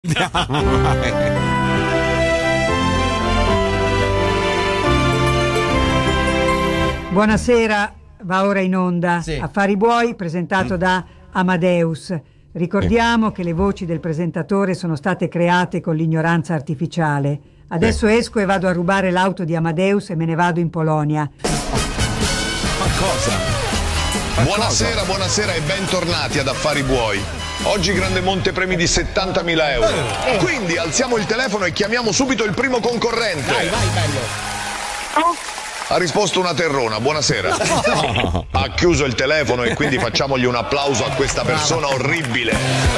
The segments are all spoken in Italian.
Buonasera, va ora in onda Affari Buoi, presentato da Amadeus. Ricordiamo che le voci del presentatore sono state create con l'ignoranza artificiale. Adesso esco e vado a rubare l'auto di Amadeus e me ne vado in Polonia. Ma cosa? Buonasera e bentornati ad Affari Buoi. Oggi grande montepremi di 70.000 euro. Quindi alziamo il telefono e chiamiamo subito il primo concorrente. Vai, bello. Ha risposto una terrona, buonasera. No. Ha chiuso il telefono e quindi facciamogli un applauso a questa persona orribile.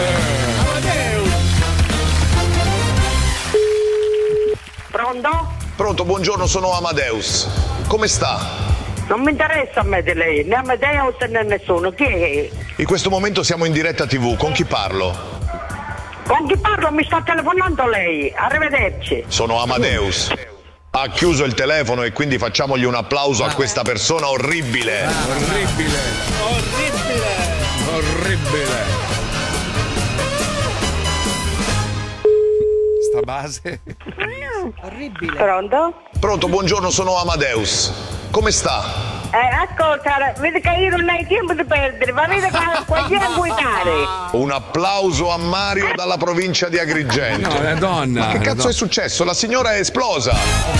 Pronto? Pronto, buongiorno, sono Amadeus. Come sta? Non mi interessa a me di lei, né Amadeus né nessuno. Chi è? In questo momento siamo in diretta TV, con chi parlo? Con chi parlo? Mi sta telefonando lei. Arrivederci. Sono Amadeus. Ha chiuso il telefono e quindi facciamogli un applauso a questa persona orribile. Orribile. Sta base. Orribile. Pronto? Pronto, buongiorno, sono Amadeus. Come sta? Ascolta, vedi che io non hai tempo di perdere, ma vedi che qualcuno guidare. Un applauso a Mario dalla provincia di Agrigento. No, è donna. Ma che cazzo è successo? La signora è esplosa.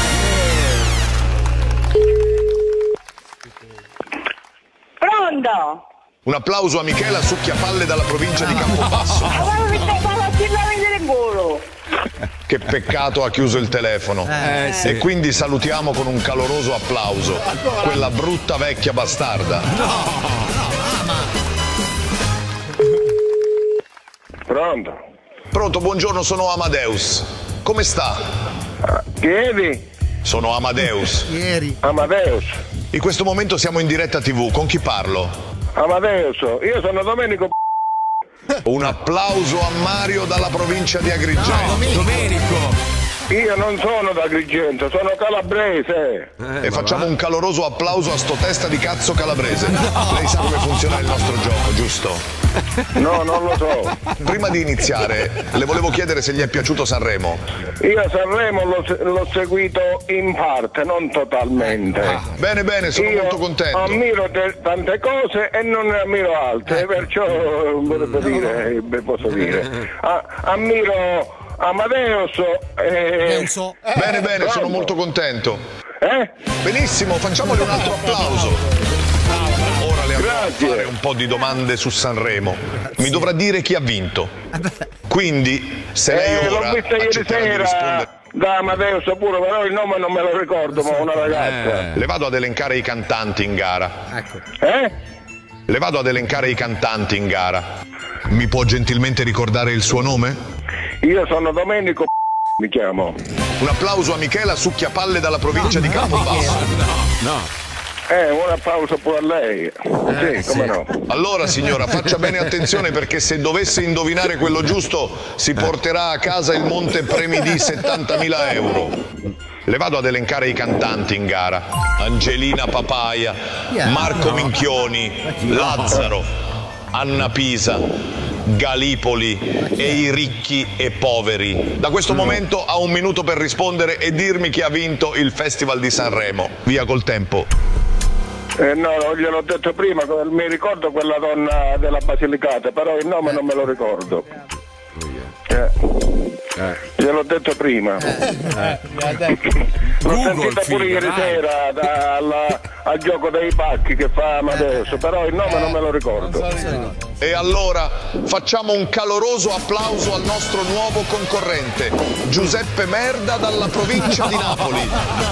Pronto? Un applauso a Michela Succhiapalle dalla provincia di Campobasso. Allora mi stai parlando in culo. Che peccato, ha chiuso il telefono. Sì. E quindi salutiamo con un caloroso applauso quella brutta vecchia bastarda. Pronto? Pronto, buongiorno, sono Amadeus. Come sta? Chiedi? Sono Amadeus. Amadeus. In questo momento siamo in diretta TV, con chi parlo? Amadeus, io sono Domenico. Un applauso a Mario dalla provincia di Agrigento. Domenico. Io non sono da Agrigento, sono calabrese. E facciamo un caloroso applauso a sto testa di cazzo calabrese. Lei sa come funziona il nostro gioco, giusto? No, non lo so. Prima di iniziare, le volevo chiedere se gli è piaciuto Sanremo. Io Sanremo l'ho seguito in parte, non totalmente. Bene, sono molto contento. Ammiro tante cose e non ne ammiro altre, perciò posso dire. Ammiro Amadeus. Bene, sono molto contento. Benissimo, facciamogli un altro applauso. Ora le andrò a fare un po' di domande su Sanremo. Mi dovrà dire chi ha vinto. Quindi, se lei ora l'ho vista ieri accetterà di rispondere. sera da Amadeus pure, però il nome non me lo ricordo, ma una ragazza. Le vado ad elencare i cantanti in gara. Le vado ad elencare i cantanti in gara. Mi può gentilmente ricordare il suo nome? Io sono Domenico, mi chiamo. Un applauso a Michela Succhiapalle dalla provincia di Campobasso. Un applauso pure a lei. Sì, come no. Allora signora, faccia bene attenzione perché se dovesse indovinare quello giusto si porterà a casa il montepremi di 70.000 euro. Le vado ad elencare i cantanti in gara. Angelina Papaia, Marco Minchioni, Lazzaro, Anna Pisa, Galipoli e i ricchi e poveri. Da questo momento ha 1 minuto per rispondere e dirmi chi ha vinto il Festival di Sanremo. Via col tempo. No, gliel'ho detto prima, mi ricordo quella donna della Basilicata, però il nome non me lo ricordo. Gliel'ho detto prima. L'ho sentita pure ieri sera al gioco dei pacchi che fa Amadeus, però il nome non me lo ricordo. E allora facciamo un caloroso applauso al nostro nuovo concorrente, Giuseppe Merda dalla provincia di Napoli.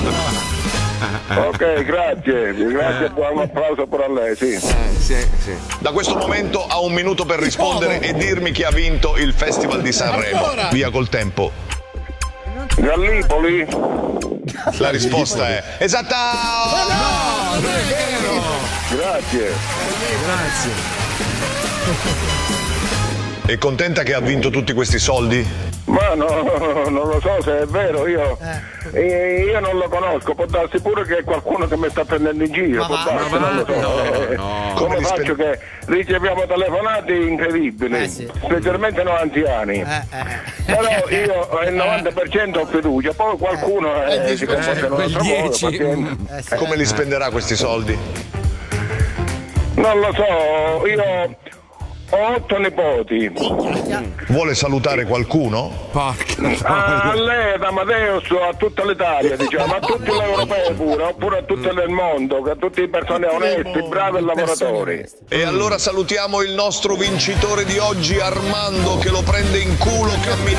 Ok, grazie, buon applauso pure a lei, sì. Da questo momento ha 1 minuto per rispondere e dirmi chi ha vinto il Festival di Sanremo. Via col tempo. Gallipoli? La risposta è esatta! No, non è vero! Grazie. È contenta che ha vinto tutti questi soldi? Ma no, non lo so se è vero, io non lo conosco, può darsi pure che è qualcuno che mi sta prendendo in giro, può darsi, non lo so. Come faccio che riceviamo telefonate incredibili, specialmente noi anziani. Però io il 90% ho fiducia, poi qualcuno si comporta in un altro modo, pazienza. Come li spenderà questi soldi? Non lo so, io ho 8 nipoti. Vuole salutare qualcuno? A lei, ad Amadeus, a tutta l'Italia, diciamo, a tutti gli europei pure, oppure a tutte nel mondo, a tutte le persone oneste, bravi e lavoratori. E allora salutiamo il nostro vincitore di oggi, Armando, che lo prende in culo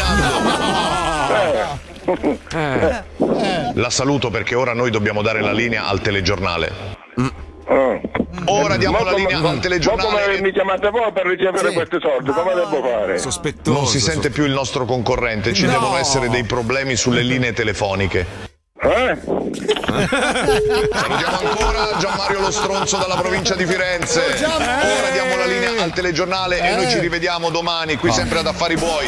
camminando. La saluto perché ora noi dobbiamo dare la linea al telegiornale. Ora diamo la linea al telegiornale. Ma come mi chiamate voi per ricevere questi soldi? Come devo fare? Sospettoso. Non si sente più il nostro concorrente, ci devono essere dei problemi sulle linee telefoniche. Salutiamo ancora Gianmario Lo Stronzo dalla provincia di Firenze. Ora diamo la linea al telegiornale e noi ci rivediamo domani qui sempre ad Affari Buoi.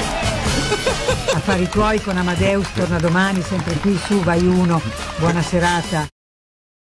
Affari tuoi con Amadeus torna domani sempre qui su Vai 1. Buona serata.